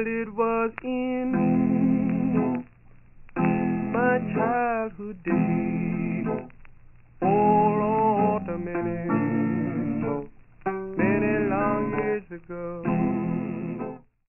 Well, it was in my childhood days. Oh Lord, many long years ago.